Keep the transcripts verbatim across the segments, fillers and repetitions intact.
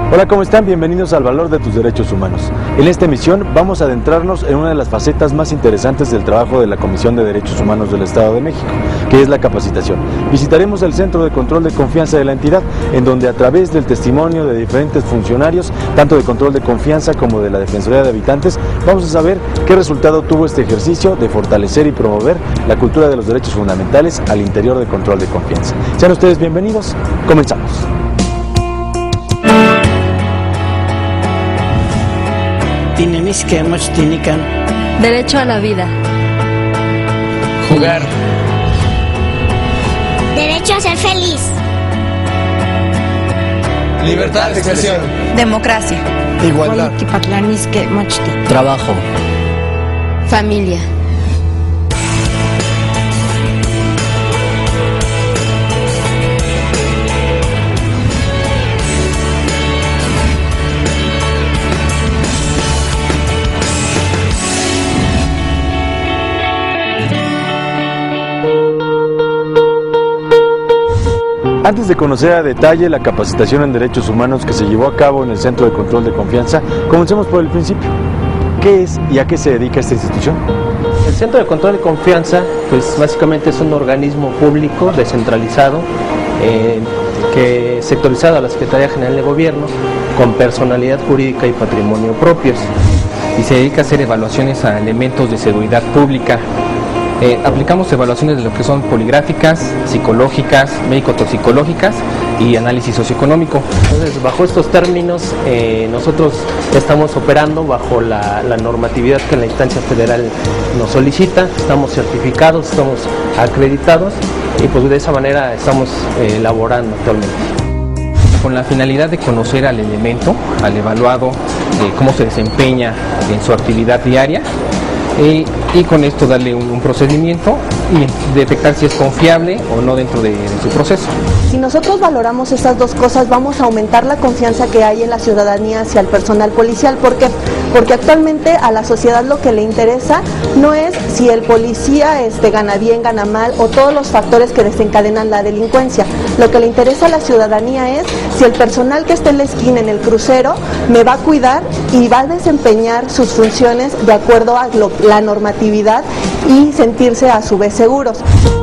Hola, ¿cómo están? Bienvenidos al Valor de tus Derechos Humanos. En esta emisión vamos a adentrarnos en una de las facetas más interesantes del trabajo de la Comisión de Derechos Humanos del Estado de México, que es la capacitación. Visitaremos el Centro de Control de Confianza de la entidad, en donde a través del testimonio de diferentes funcionarios, tanto de control de confianza como de la Defensoría de Habitantes, vamos a saber qué resultado tuvo este ejercicio de fortalecer y promover la cultura de los derechos fundamentales al interior del control de confianza. Sean ustedes bienvenidos, comenzamos. Derecho a la vida. Jugar. Derecho a ser feliz. Libertad de expresión. Democracia. Igualdad. Trabajo. Familia. Antes de conocer a detalle la capacitación en derechos humanos que se llevó a cabo en el Centro de Control de Confianza, comencemos por el principio. ¿Qué es y a qué se dedica esta institución? El Centro de Control de Confianza, pues básicamente es un organismo público descentralizado, eh, que sectorizado a la Secretaría General de Gobierno, con personalidad jurídica y patrimonio propios. Y se dedica a hacer evaluaciones a elementos de seguridad pública. Eh, aplicamos evaluaciones de lo que son poligráficas, psicológicas, médico-toxicológicas y análisis socioeconómico. Entonces, bajo estos términos, eh, nosotros estamos operando bajo la, la normatividad que la instancia federal nos solicita, estamos certificados, estamos acreditados y pues de esa manera estamos eh, elaborando actualmente. Con la finalidad de conocer al elemento, al evaluado, eh, cómo se desempeña en su actividad diaria, Eh, y con esto darle un, un procedimiento y detectar si es confiable o no dentro de, de su proceso. Si nosotros valoramos estas dos cosas, vamos a aumentar la confianza que hay en la ciudadanía hacia el personal policial. ¿Por qué? Porque actualmente a la sociedad lo que le interesa no es si el policía este, gana bien, gana mal o todos los factores que desencadenan la delincuencia. Lo que le interesa a la ciudadanía es si el personal que está en la esquina, en el crucero, me va a cuidar y va a desempeñar sus funciones de acuerdo a lo, la normatividad y sentirse a su vez seguros.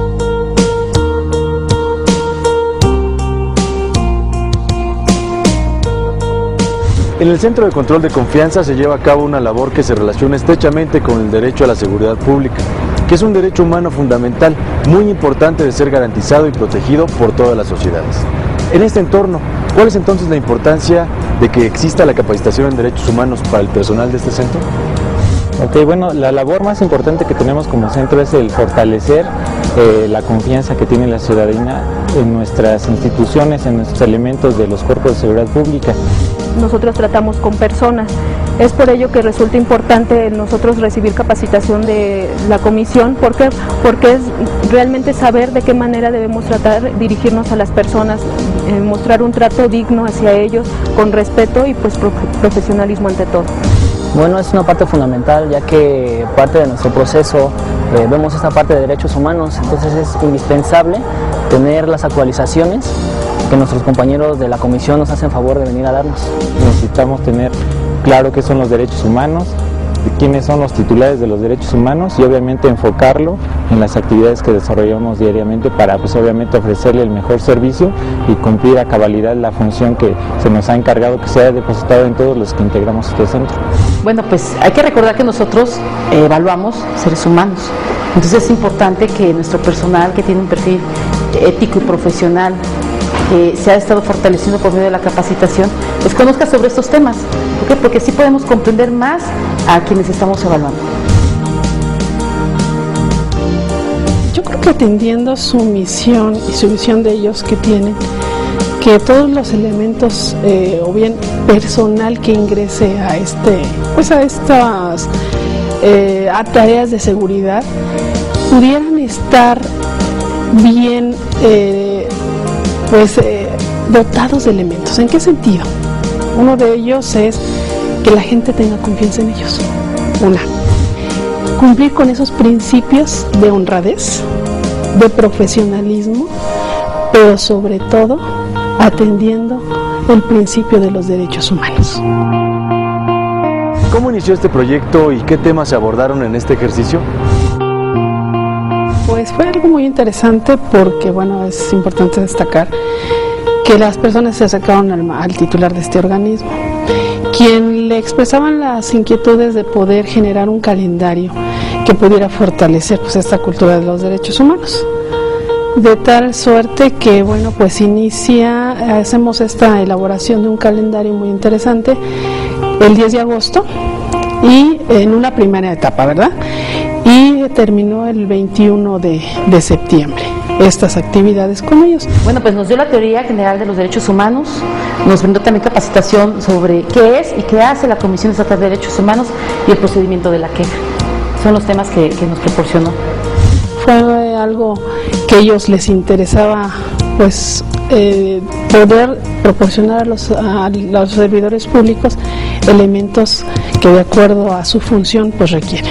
En el Centro de Control de Confianza se lleva a cabo una labor que se relaciona estrechamente con el derecho a la seguridad pública, que es un derecho humano fundamental, muy importante de ser garantizado y protegido por todas las sociedades. En este entorno, ¿cuál es entonces la importancia de que exista la capacitación en derechos humanos para el personal de este centro? Ok, bueno, la labor más importante que tenemos como centro es el fortalecer eh, la confianza que tiene la ciudadanía en nuestras instituciones, en nuestros elementos de los cuerpos de seguridad pública. Nosotros tratamos con personas, es por ello que resulta importante nosotros recibir capacitación de la comisión. ¿Por qué? Porque es realmente saber de qué manera debemos tratar, dirigirnos a las personas, eh, mostrar un trato digno hacia ellos, con respeto y pues profesionalismo ante todo. Bueno, es una parte fundamental, ya que parte de nuestro proceso eh, vemos esta parte de derechos humanos, entonces es indispensable tener las actualizaciones que nuestros compañeros de la comisión nos hacen favor de venir a darnos. Necesitamos tener claro qué son los derechos humanos, quiénes son los titulares de los derechos humanos y obviamente enfocarlo en las actividades que desarrollamos diariamente para pues obviamente ofrecerle el mejor servicio y cumplir a cabalidad la función que se nos ha encargado que sea depositado en todos los que integramos este centro. Bueno, pues hay que recordar que nosotros eh, evaluamos seres humanos, entonces es importante que nuestro personal que tiene un perfil ético y profesional que se ha estado fortaleciendo por medio de la capacitación, pues conozca sobre estos temas. ¿Por qué? Porque así podemos comprender más a quienes estamos evaluando. Yo creo que atendiendo su misión y su visión de ellos que tienen, que todos los elementos eh, o bien personal que ingrese a este, pues a estas eh, a tareas de seguridad pudieran estar bien eh, pues eh, dotados de elementos. ¿En qué sentido? Uno de ellos es que la gente tenga confianza en ellos. Una, cumplir con esos principios de honradez, de profesionalismo, pero sobre todo atendiendo el principio de los derechos humanos. ¿Cómo inició este proyecto y qué temas se abordaron en este ejercicio? Pues fue algo muy interesante porque, bueno, es importante destacar que las personas se acercaron al, al titular de este organismo, quien le expresaban las inquietudes de poder generar un calendario que pudiera fortalecer pues esta cultura de los derechos humanos. De tal suerte que, bueno, pues inicia, hacemos esta elaboración de un calendario muy interesante el diez de agosto y en una primera etapa, ¿verdad? Y terminó el veintiuno de septiembre estas actividades con ellos. Bueno, pues nos dio la teoría general de los derechos humanos, nos brindó también capacitación sobre qué es y qué hace la Comisión Estatal de Derechos Humanos y el procedimiento de la queja. Son los temas que, que nos proporcionó. Fue algo que a ellos les interesaba, pues eh, poder proporcionar a los, a los servidores públicos elementos que de acuerdo a su función pues requieren.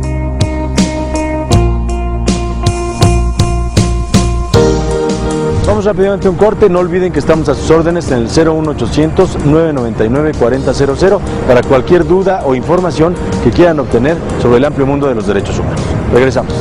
Vamos rápidamente a un corte, no olviden que estamos a sus órdenes en el cero uno ochocientos, nueve noventa y nueve, cuarenta cero cero para cualquier duda o información que quieran obtener sobre el amplio mundo de los derechos humanos. Regresamos.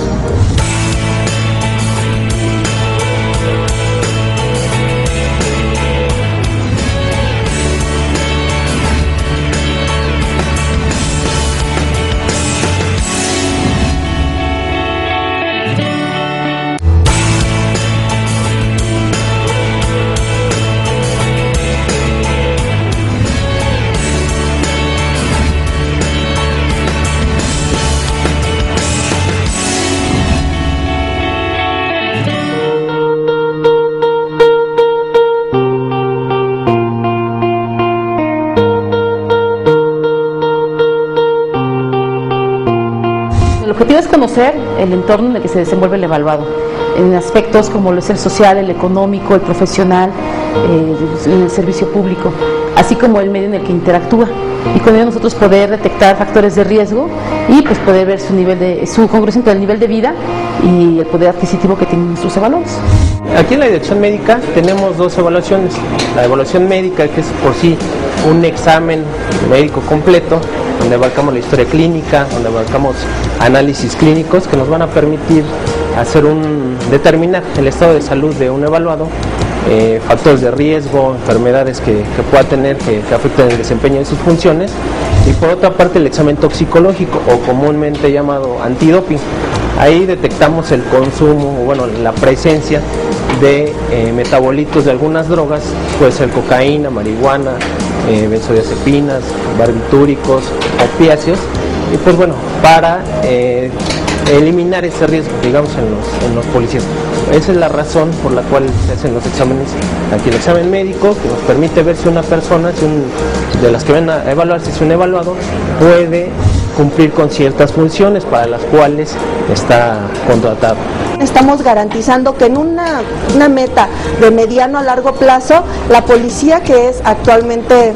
El objetivo es conocer el entorno en el que se desenvuelve el evaluado, en aspectos como lo es el social, el económico, el profesional, eh, el servicio público, así como el medio en el que interactúa. Y con ello nosotros poder detectar factores de riesgo y pues poder ver su nivel de, su congruencia entre el nivel de vida y el poder adquisitivo que tienen nuestros evaluados. Aquí en la dirección médica tenemos dos evaluaciones. La evaluación médica, que es por sí un examen médico completo, donde abarcamos la historia clínica, donde abarcamos análisis clínicos que nos van a permitir hacer un determinar el estado de salud de un evaluado, eh, factores de riesgo, enfermedades que, que pueda tener que, que afecten el desempeño de sus funciones, y por otra parte el examen toxicológico o comúnmente llamado antidoping. Ahí detectamos el consumo, o bueno, la presencia de eh, metabolitos de algunas drogas, puede ser cocaína, marihuana, eh, benzodiazepinas, barbitúricos, opiáceos, y pues bueno, para eh, eliminar ese riesgo, digamos, en los, en los policías. Esa es la razón por la cual se hacen los exámenes. Aquí el examen médico, que nos permite ver si una persona, si un, de las que van a evaluarse, si un evaluado puede cumplir con ciertas funciones para las cuales está contratado. Estamos garantizando que en una, una meta de mediano a largo plazo, la policía, que es actualmente,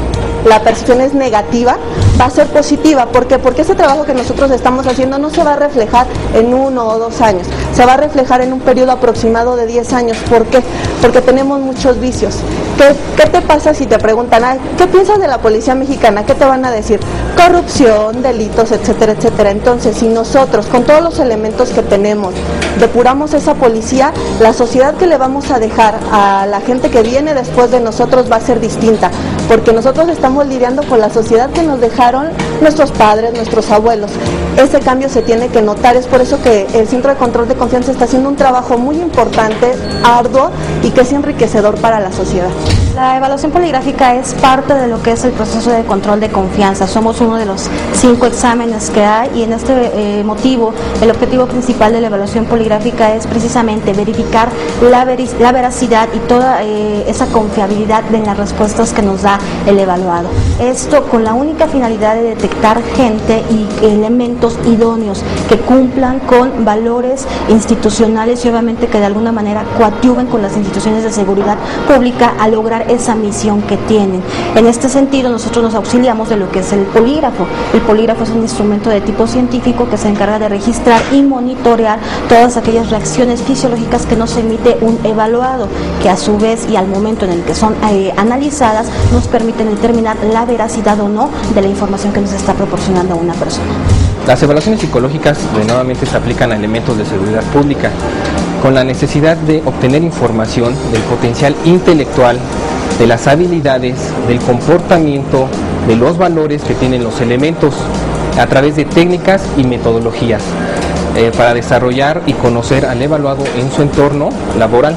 la percepción es negativa, va a ser positiva. ¿Por qué? Porque ese trabajo que nosotros estamos haciendo no se va a reflejar en uno o dos años, se va a reflejar en un periodo aproximado de diez años. ¿Por qué? Porque tenemos muchos vicios. ¿Qué, qué te pasa si te preguntan, ay, ¿qué piensas de la policía mexicana? ¿Qué te van a decir? Corrupción, delitos, etcétera, etcétera. Entonces, si nosotros, con todos los elementos que tenemos, depuramos esa policía, la sociedad que le vamos a dejar a la gente que viene después de nosotros va a ser distinta, porque nosotros estamos lidiando con la sociedad que nos dejaron nuestros padres, nuestros abuelos. Ese cambio se tiene que notar, es por eso que el Centro de Control de Confianza está haciendo un trabajo muy importante, arduo y que es enriquecedor para la sociedad. La evaluación poligráfica es parte de lo que es el proceso de control de confianza. Somos uno de los cinco exámenes que hay y en este eh, motivo el objetivo principal de la evaluación poligráfica es precisamente verificar la, veri la veracidad y toda eh, esa confiabilidad de las respuestas que nos da el evaluado. Esto con la única finalidad de detectar gente y elementos idóneos que cumplan con valores institucionales y obviamente que de alguna manera coadyuven con las instituciones de seguridad pública a lograr desarrollar esa misión que tienen. En este sentido, nosotros nos auxiliamos de lo que es el polígrafo. El polígrafo es un instrumento de tipo científico que se encarga de registrar y monitorear todas aquellas reacciones fisiológicas que nos emite un evaluado, que a su vez y al momento en el que son eh, analizadas nos permiten determinar la veracidad o no de la información que nos está proporcionando una persona. Las evaluaciones psicológicas de nuevamente se aplican a elementos de seguridad pública con la necesidad de obtener información del potencial intelectual, de las habilidades, del comportamiento, de los valores que tienen los elementos a través de técnicas y metodologías eh, para desarrollar y conocer al evaluado en su entorno laboral.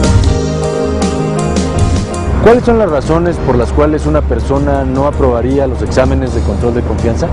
¿Cuáles son las razones por las cuales una persona no aprobaría los exámenes de control de confianza?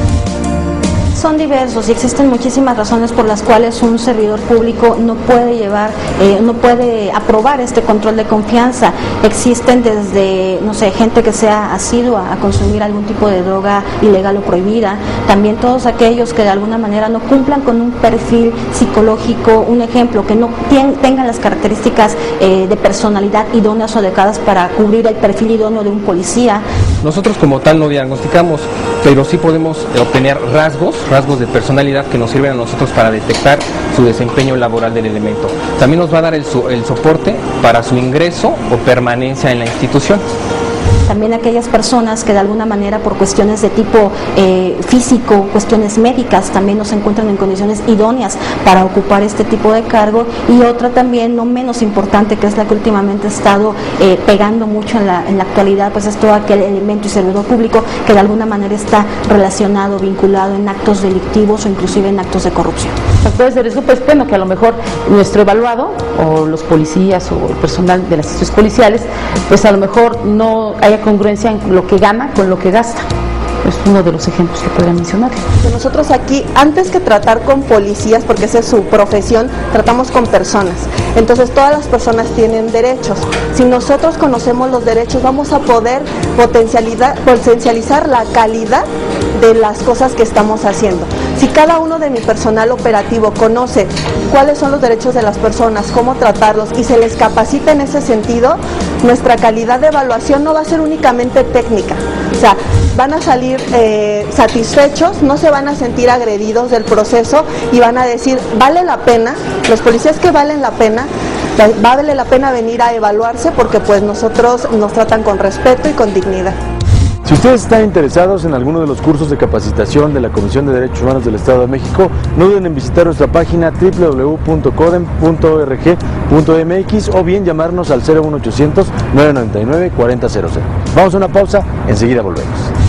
Son diversos y existen muchísimas razones por las cuales un servidor público no puede llevar, eh, no puede aprobar este control de confianza. Existen desde, no sé, gente que sea asidua a consumir algún tipo de droga ilegal o prohibida, también todos aquellos que de alguna manera no cumplan con un perfil psicológico, un ejemplo, que no ten, tengan las características eh, de personalidad idóneas o adecuadas para cubrir el perfil idóneo de un policía. Nosotros como tal no diagnosticamos, pero sí podemos obtener rasgos, rasgos de personalidad que nos sirven a nosotros para detectar su desempeño laboral del elemento. También nos va a dar el, el soporte para su ingreso o permanencia en la institución. También aquellas personas que de alguna manera por cuestiones de tipo eh, físico, cuestiones médicas, también no se encuentran en condiciones idóneas para ocupar este tipo de cargo. Y otra también no menos importante, que es la que últimamente ha estado eh, pegando mucho en la, en la actualidad, pues es todo aquel elemento y servidor público que de alguna manera está relacionado, vinculado en actos delictivos o inclusive en actos de corrupción. Factores de riesgo, pues bueno, que a lo mejor nuestro evaluado o los policías o el personal de las instituciones policiales, pues a lo mejor no haya congruencia en lo que gana con lo que gasta. Es uno de los ejemplos que podría mencionar. Nosotros aquí, antes que tratar con policías, porque esa es su profesión, tratamos con personas. Entonces todas las personas tienen derechos. Si nosotros conocemos los derechos, vamos a poder potencializar, potencializar la calidad de las cosas que estamos haciendo. Si cada uno de mi personal operativo conoce cuáles son los derechos de las personas, cómo tratarlos y se les capacita en ese sentido, nuestra calidad de evaluación no va a ser únicamente técnica. O sea, van a salir eh, satisfechos, no se van a sentir agredidos del proceso y van a decir, vale la pena, los policías que valen la pena, vale la pena venir a evaluarse porque pues nosotros nos tratan con respeto y con dignidad. Si ustedes están interesados en alguno de los cursos de capacitación de la Comisión de Derechos Humanos del Estado de México, no duden en visitar nuestra página doble u doble u doble u punto codem punto org punto m x o bien llamarnos al cero uno ochocientos, nueve noventa y nueve, cuarenta cero cero. Vamos a una pausa, enseguida volvemos.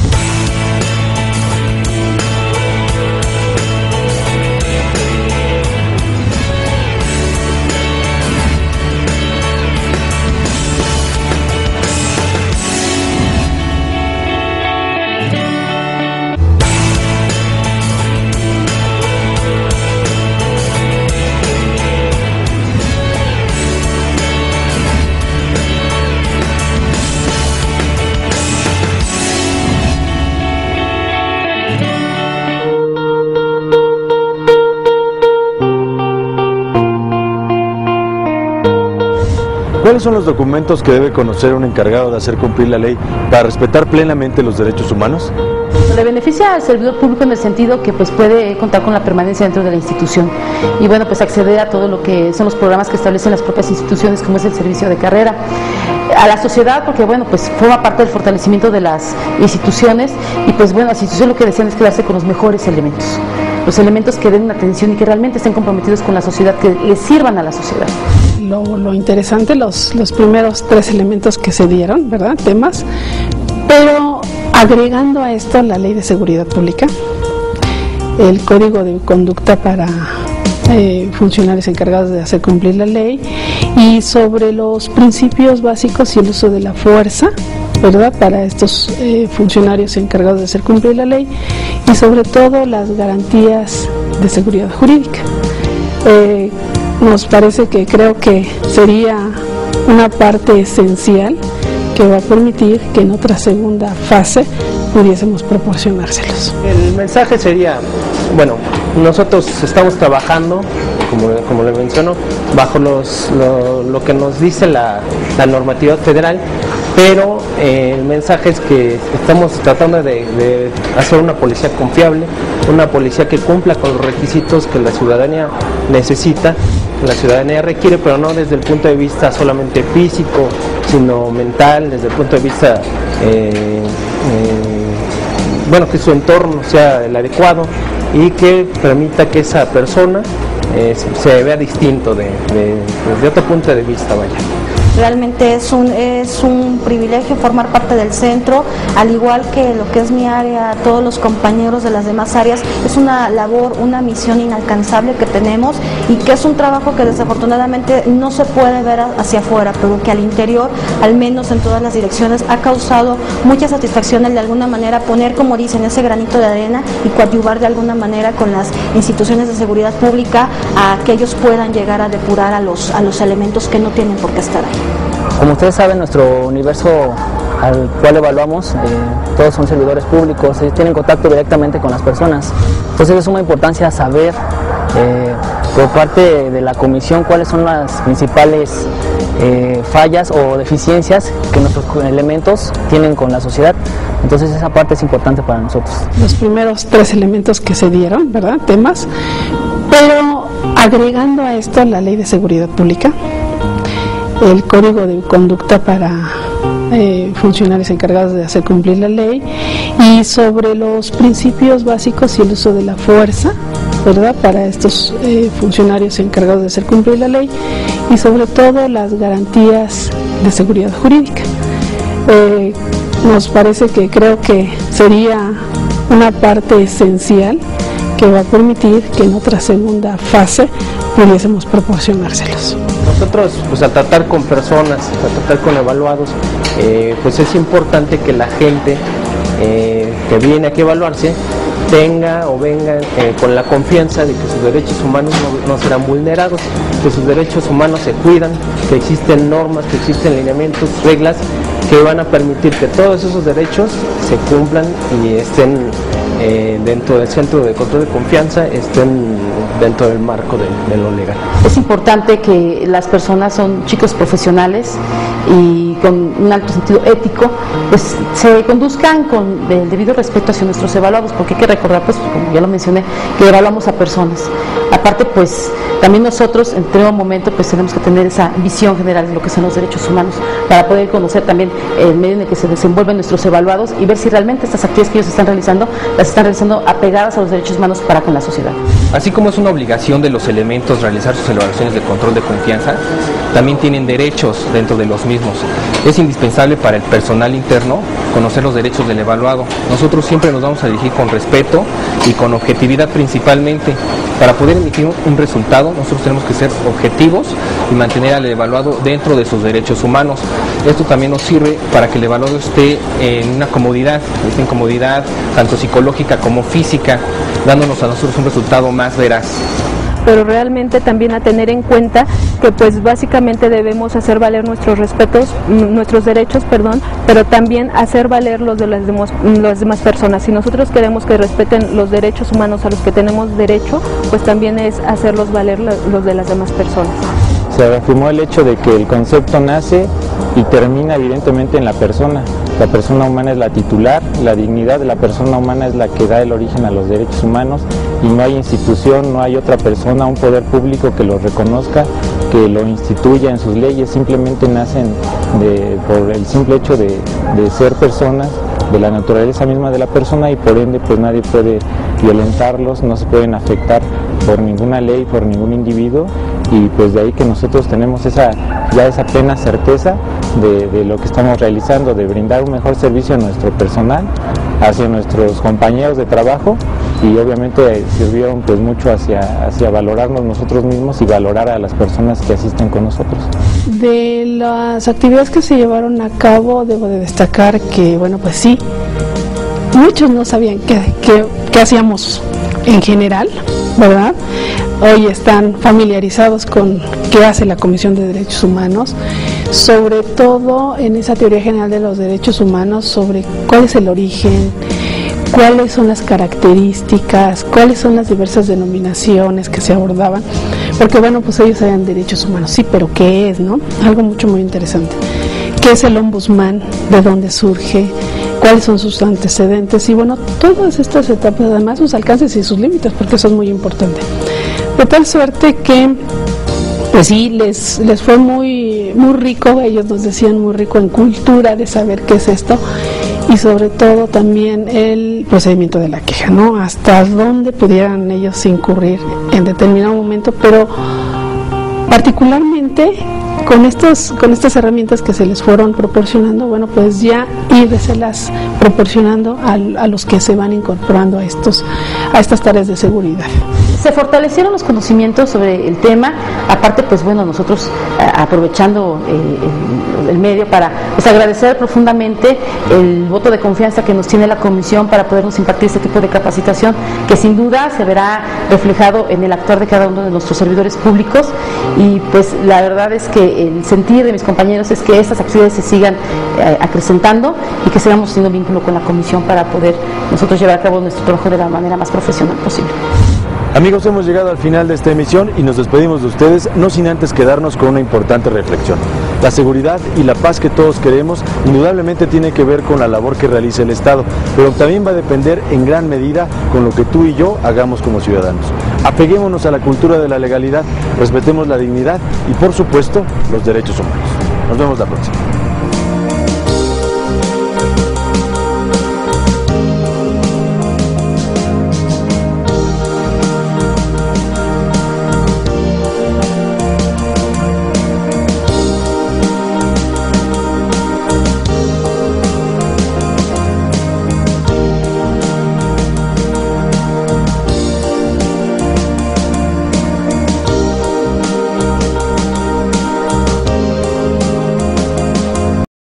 ¿Cuáles son los documentos que debe conocer un encargado de hacer cumplir la ley para respetar plenamente los derechos humanos? Le beneficia al servidor público en el sentido que pues puede contar con la permanencia dentro de la institución y bueno, pues acceder a todo lo que son los programas que establecen las propias instituciones, como es el servicio de carrera, a la sociedad, porque bueno, pues forma parte del fortalecimiento de las instituciones y pues bueno, las instituciones lo que desean es quedarse con los mejores elementos, los elementos que den una atención y que realmente estén comprometidos con la sociedad, que les sirvan a la sociedad. Lo, lo interesante, los, los primeros tres elementos que se dieron, ¿verdad? Temas, pero agregando a esto la Ley de Seguridad Pública, el Código de Conducta para eh, funcionarios encargados de hacer cumplir la ley y sobre los principios básicos y el uso de la fuerza, ¿verdad?, para estos eh, funcionarios encargados de hacer cumplir la ley y sobre todo las garantías de seguridad jurídica. Eh, nos parece que creo que sería una parte esencial que va a permitir que en otra segunda fase pudiésemos proporcionárselos. El mensaje sería, bueno, nosotros estamos trabajando como, como le menciono, bajo los, lo, lo que nos dice la, la normatividad federal, pero eh, el mensaje es que estamos tratando de, de hacer una policía confiable, una policía que cumpla con los requisitos que la ciudadanía necesita, que la ciudadanía requiere, pero no desde el punto de vista solamente físico, sino mental, desde el punto de vista, eh, eh, bueno, que su entorno sea el adecuado y que permita que esa persona eh, se vea distinto de, de, desde otro punto de vista, vaya. Realmente es un, es un privilegio formar parte del centro, al igual que lo que es mi área, todos los compañeros de las demás áreas. Es una labor, una misión inalcanzable que tenemos y que es un trabajo que desafortunadamente no se puede ver hacia afuera, pero que al interior, al menos en todas las direcciones, ha causado mucha satisfacción el de alguna manera poner, como dicen, ese granito de arena y coadyuvar de alguna manera con las instituciones de seguridad pública a que ellos puedan llegar a depurar a los, a los elementos que no tienen por qué estar ahí. Como ustedes saben, nuestro universo al cual evaluamos, eh, todos son servidores públicos, ellos tienen contacto directamente con las personas. Entonces es de suma importancia saber eh, por parte de la comisión cuáles son las principales eh, fallas o deficiencias que nuestros elementos tienen con la sociedad. Entonces esa parte es importante para nosotros. Los primeros tres elementos que se dieron, ¿verdad? Temas, pero agregando a esto la Ley de Seguridad Pública, el Código de Conducta para eh, funcionarios encargados de hacer cumplir la ley y sobre los principios básicos y el uso de la fuerza, ¿verdad?, para estos eh, funcionarios encargados de hacer cumplir la ley y sobre todo las garantías de seguridad jurídica. Eh, nos parece que creo que sería una parte esencial que va a permitir que en otra segunda fase pudiésemos proporcionárselos. Nosotros, pues al tratar con personas, al tratar con evaluados, eh, pues es importante que la gente eh, que viene aquí a evaluarse tenga o venga eh, con la confianza de que sus derechos humanos no, no serán vulnerados, que sus derechos humanos se cuidan, que existen normas, que existen lineamientos, reglas que van a permitir que todos esos derechos se cumplan y estén eh, dentro del centro de control de confianza, estén dentro del marco de, de lo legal. Es importante que las personas son chicos profesionales y con un alto sentido ético, pues se conduzcan con el debido respeto hacia nuestros evaluados, porque hay que recordar, pues como ya lo mencioné, que evaluamos a personas. Aparte, pues también nosotros en todo momento pues tenemos que tener esa visión general de lo que son los derechos humanos para poder conocer también el medio en el que se desenvuelven nuestros evaluados y ver si realmente estas actividades que ellos están realizando las están realizando apegadas a los derechos humanos para con la sociedad. Así como es una obligación de los elementos realizar sus evaluaciones de control de confianza, también tienen derechos dentro de los mismos. Es indispensable para el personal interno conocer los derechos del evaluado. Nosotros siempre nos vamos a dirigir con respeto y con objetividad principalmente. Para poder emitir un resultado, nosotros tenemos que ser objetivos y mantener al evaluado dentro de sus derechos humanos. Esto también nos sirve para que el evaluado esté en una comodidad, esté en comodidad tanto psicológica como física, dándonos a nosotros un resultado más veraz. Pero realmente también a tener en cuenta que pues básicamente debemos hacer valer nuestros respetos, nuestros derechos, perdón, pero también hacer valer los de las demás, las demás personas. Si nosotros queremos que respeten los derechos humanos a los que tenemos derecho, pues también es hacerlos valer los de las demás personas. Se reafirmó el hecho de que el concepto nace y termina evidentemente en la persona. La persona humana es la titular, la dignidad de la persona humana es la que da el origen a los derechos humanos y no hay institución, no hay otra persona, un poder público que lo reconozca, que lo instituya en sus leyes, simplemente nacen de, por el simple hecho de, de ser personas, de la naturaleza misma de la persona y por ende pues nadie puede violentarlos, no se pueden afectar por ninguna ley, por ningún individuo y pues de ahí que nosotros tenemos esa, ya esa plena certeza de, de lo que estamos realizando, de brindar un mejor servicio a nuestro personal, hacia nuestros compañeros de trabajo y obviamente sirvieron pues mucho hacia, hacia valorarnos nosotros mismos y valorar a las personas que asisten con nosotros. De las actividades que se llevaron a cabo, debo de destacar que, bueno, pues sí, muchos no sabían qué, qué, qué hacíamos en general, ¿verdad? Hoy están familiarizados con qué hace la Comisión de Derechos Humanos, sobre todo en esa teoría general de los derechos humanos, sobre cuál es el origen, cuáles son las características, cuáles son las diversas denominaciones que se abordaban, porque bueno, pues ellos saben derechos humanos, sí, pero ¿qué es, no? Algo mucho muy interesante. ¿Qué es el ombudsman? ¿De dónde surge? ¿Cuáles son sus antecedentes? Y bueno, todas estas etapas, además sus alcances y sus límites, porque eso es muy importante. De tal suerte que, pues sí, les, les fue muy, muy rico, ellos nos decían muy rico en cultura de saber qué es esto, y sobre todo también el procedimiento de la queja, ¿no? Hasta dónde pudieran ellos incurrir en determinado momento, pero particularmente con estas, con estas herramientas que se les fueron proporcionando, bueno, pues ya irselas proporcionando a, a los que se van incorporando a estos, a estas tareas de seguridad. Se fortalecieron los conocimientos sobre el tema, aparte pues bueno, nosotros a, aprovechando eh, el, el medio para pues, agradecer profundamente el voto de confianza que nos tiene la comisión para podernos impartir este tipo de capacitación, que sin duda se verá reflejado en el actuar de cada uno de nuestros servidores públicos, y pues la verdad es que el sentir de mis compañeros es que estas actividades se sigan eh, acrecentando y que sigamos teniendo vínculo con la comisión para poder nosotros llevar a cabo nuestro trabajo de la manera más profesional posible. Amigos, hemos llegado al final de esta emisión y nos despedimos de ustedes, no sin antes quedarnos con una importante reflexión. La seguridad y la paz que todos queremos indudablemente tiene que ver con la labor que realiza el Estado, pero también va a depender en gran medida con lo que tú y yo hagamos como ciudadanos. Apeguémonos a la cultura de la legalidad, respetemos la dignidad y por supuesto los derechos humanos. Nos vemos la próxima.